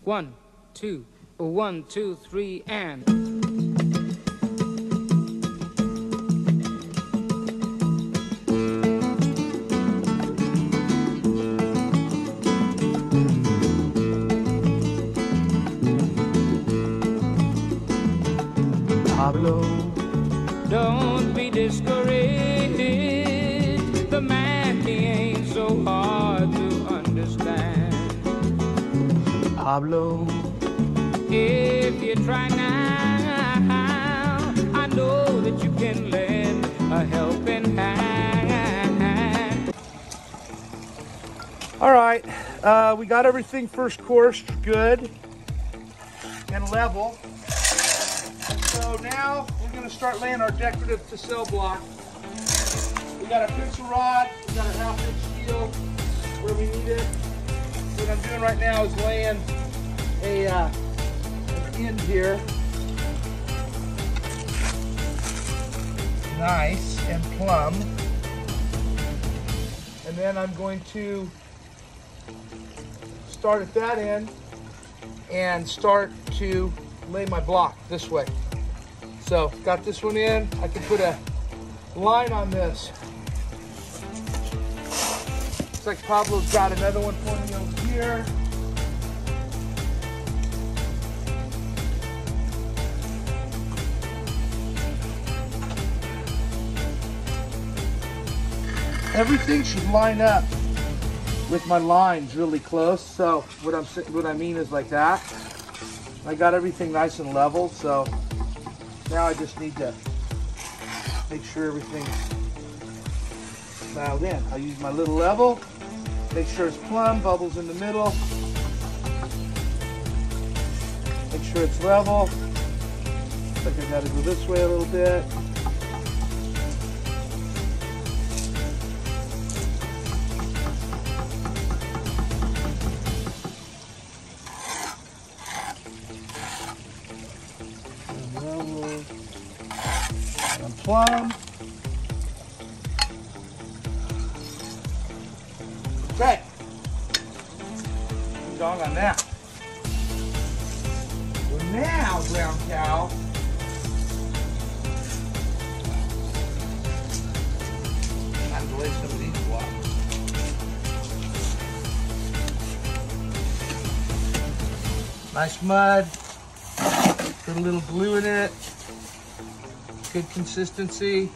1, 2, 1, 2, 3, and... Pablo, Don't be discouraged. The man, he ain't so hard to understand. Pablo, If you try now, I know that you can lend a helping hand. All right, we got everything first course good and level. So now we're going to start laying our decorative facile block. We got a pencil rod, we got a 1/2 inch steel where we need it. What I'm doing right now is laying an end here. Nice and plumb. And then I'm going to start at that end and start to lay my block this way. So got this one in. I can put a line on this. Looks like Pablo's got another one for me over here. Everything should line up with my lines really close. So what I mean is like that. I got everything nice and level, so now I just need to make sure everything's dialed in. I'll use my little level, make sure it's plumb, bubbles in the middle, make sure it's level. Looks like I gotta go this way a little bit. Plumb. Okay. Dong on that. Well, now, brown cow, I'm going to lay some of these blocks. Nice mud. Put a little glue in it. Good consistency.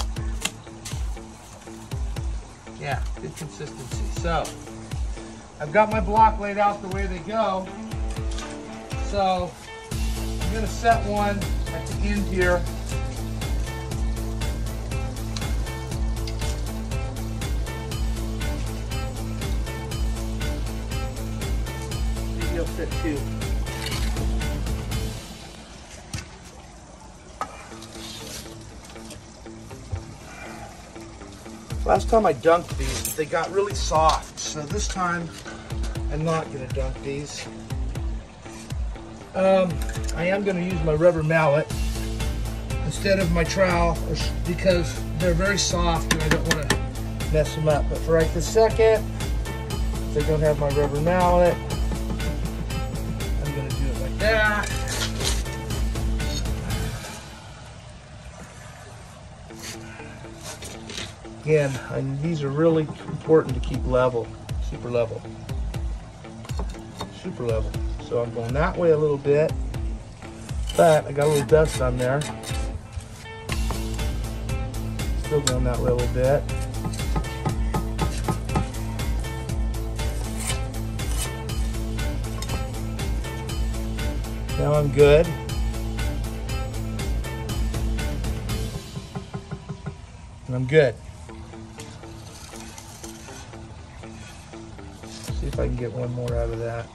Yeah, good consistency. So, I've got my block laid out the way they go. So, I'm gonna set one at the end here. Maybe I'll set two. Last time I dunked these, they got really soft. So this time, I'm not gonna dunk these. I am gonna use my rubber mallet instead of my trowel because they're very soft and I don't wanna mess them up. But for right this second, if I don't have my rubber mallet, I'm gonna do it like that. Again, these are really important to keep level, super level. Super level. So I'm going that way a little bit, but I got a little dust on there. Still going that way a little bit. Now I'm good. And I'm good. See if I can get one more out of that.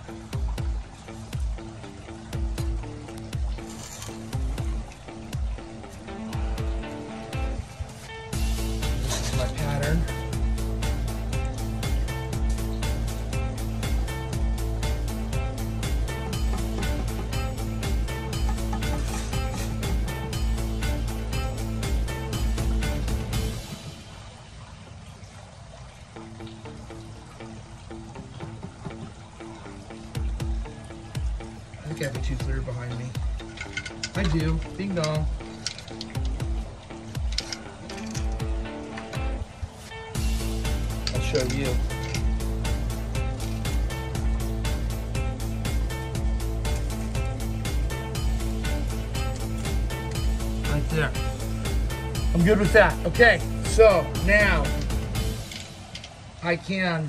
This is my pattern. think I have a 2-3 behind me. I do. Ding dong. I'll show you. Right there. I'm good with that. Okay, so now I can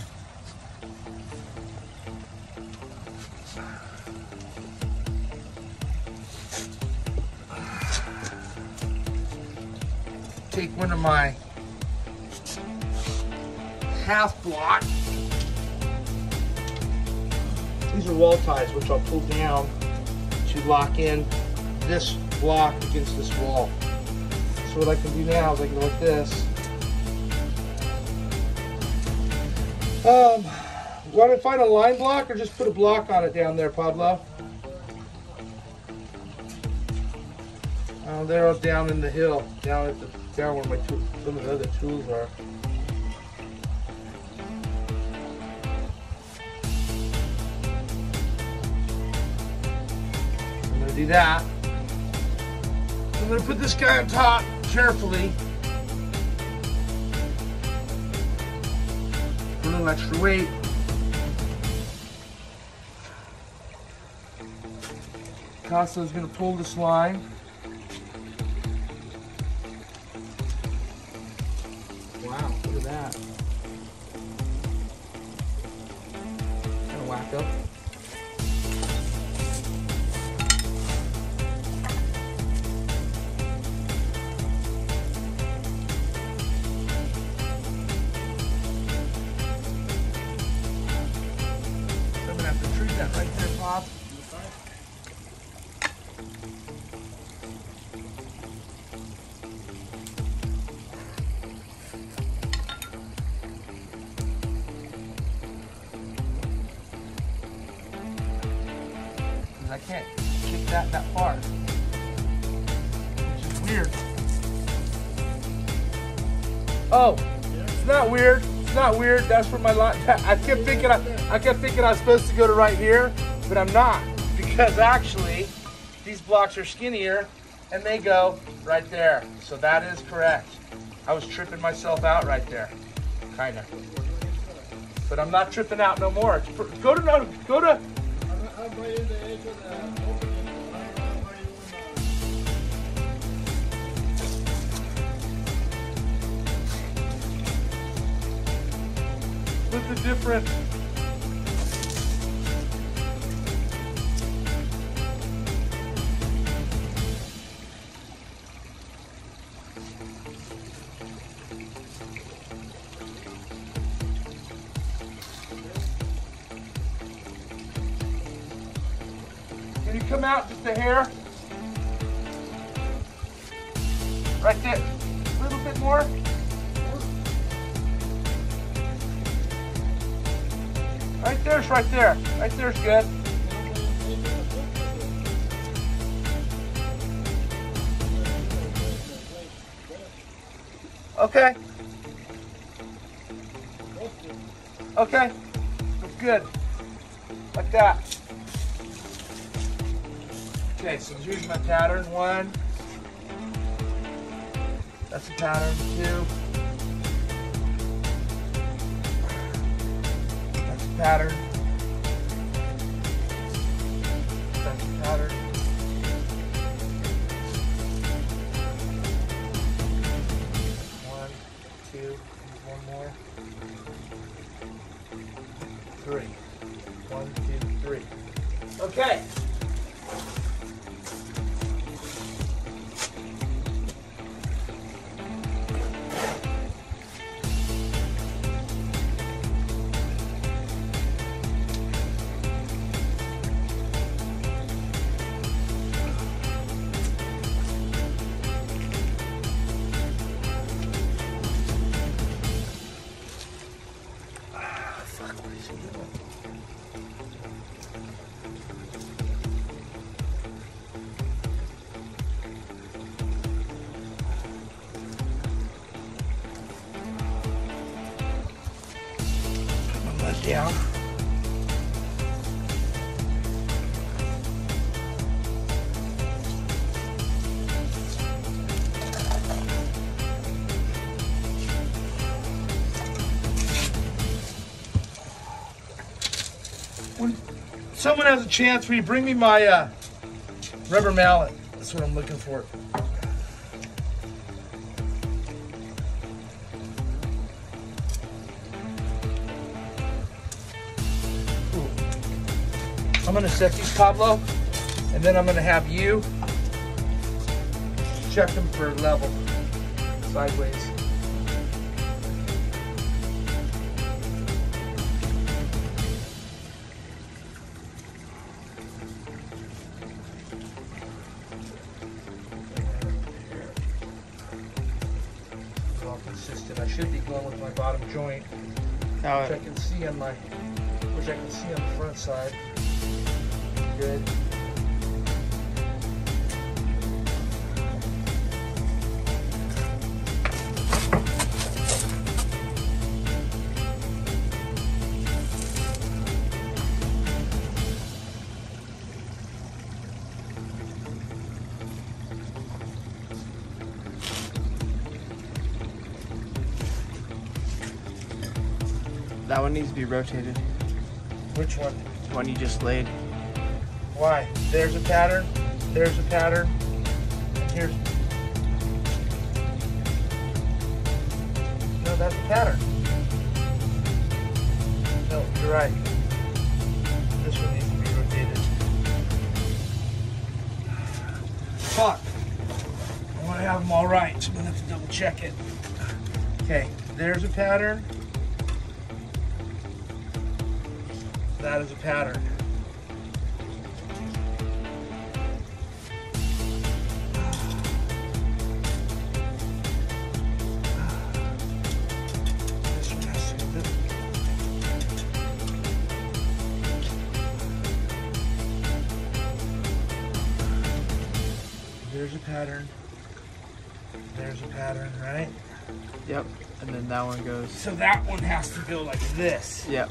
take one of my half block. These are wall ties, which I'll pull down to lock in this block against this wall. So what I can do now is I can go like this. Want to find a line block or just put a block on it down there, Pablo? There I was down in the hill, down where my some of the other tools are. I'm gonna do that. I'm gonna put this guy on top carefully. A little extra weight. Cosso's gonna pull this line. Wow, look at that. Kind of whack up. So I'm gonna have to treat that right there, Pop. I can't kick that far, which is weird. Oh, it's not weird. It's not weird. That's where my line. I kept thinking I was supposed to go to right here, but I'm not, because actually these blocks are skinnier and they go right there. So that is correct. I was tripping myself out right there, kind of. But I'm not tripping out no more. Go to. With the different Can you come out just a hair? Right there. A little bit more. Right there's right there. Right there's good. Okay. Okay. That's good. Like that. Okay, so here's my pattern. 1. That's a pattern. 2. That's a pattern. That's a pattern. One, 2, one more. 3. 1, 2, 3. Okay. Down. when someone has a chance, will you bring me my rubber mallet? That's what I'm looking for. Ooh. I'm gonna set these, Pablo, and then I'm gonna have you check them for level, sideways. Consistent. I should be going with my bottom joint, which I can see on the front side. Good. That one needs to be rotated. Which one? The one you just laid. Why? There's a pattern, and here's... No, that's a pattern. No, you're right. This one needs to be rotated. Fuck. I want to have them all right, so I'm going to have to double check it. Okay, there's a pattern. That is a pattern. This one has to be There's a pattern. There's a pattern, right? Yep. And then that one goes. So that one has to go like this. Yep.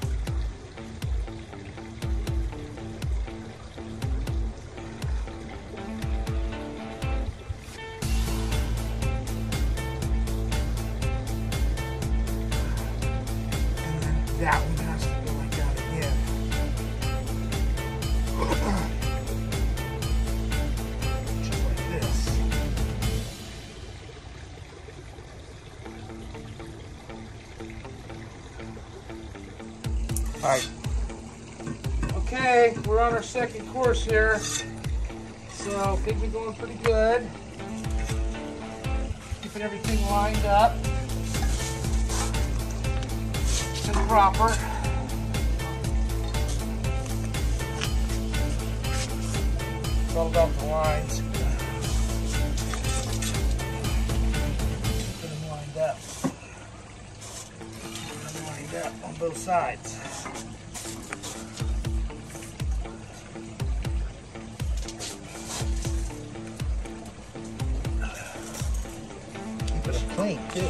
That one has to go like that again. Just like this. All right. Okay, we're on our second course here. So I think we're going pretty good. Keeping everything lined up. Proper. It's all about the lines. Keep them lined up. Keep them lined up on both sides. Keep it clean too.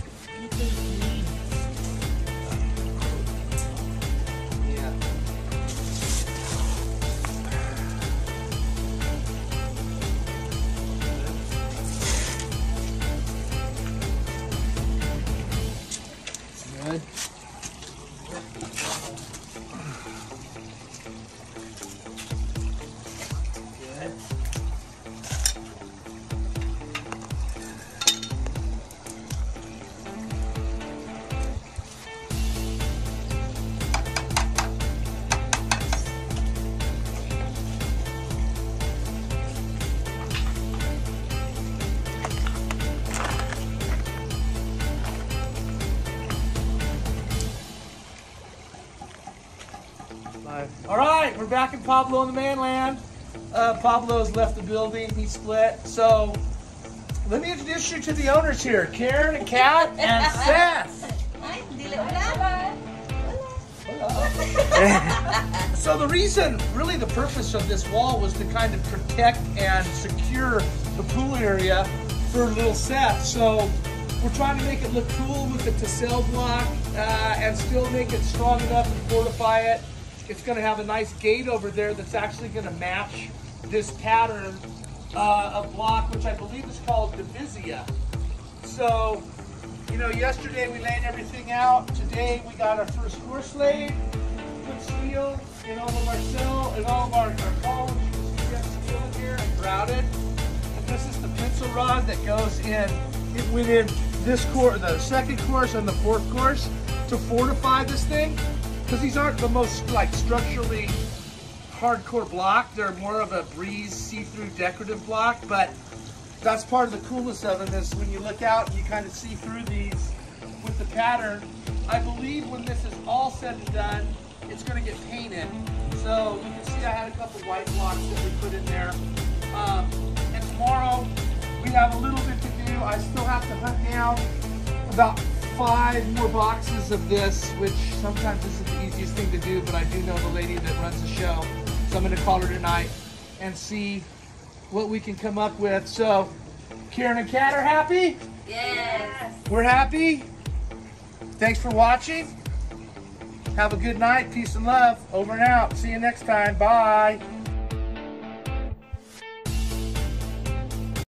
Good. Good. All right, we're back in Pablo in the mainland. Pablo's left the building, he split. So let me introduce you to the owners here, Karen and Kat and Seth. So the reason, really the purpose of this wall was to kind of protect and secure the pool area for little Seth. So we're trying to make it look cool with the Tassel block and still make it strong enough and fortify it. It's going to have a nice gate over there that's actually going to match this pattern of block, which I believe is called Divisia. So, you know, yesterday we laid everything out. Today we got our first course laid, put steel, in all of our cell, in all of our columns. You can see we have steel in here and grouted. And this is the pencil rod that goes in. It went in this course, the second course and the fourth course to fortify this thing. Because these aren't the most like structurally hardcore block. They're more of a breeze, see-through decorative block, but that's part of the coolness of them is when you look out and you kind of see through these with the pattern. I believe when this is all said and done, it's going to get painted. So you can see I had a couple white blocks that we put in there. And tomorrow we have a little bit to do. I still have to hunt down about 5 more boxes of this, which sometimes isn't the easiest thing to do, but I do know the lady that runs the show. So I'm going to call her tonight and see what we can come up with. So, Karen and Kat are happy? Yes. We're happy? Thanks for watching. Have a good night. Peace and love. Over and out. See you next time. Bye.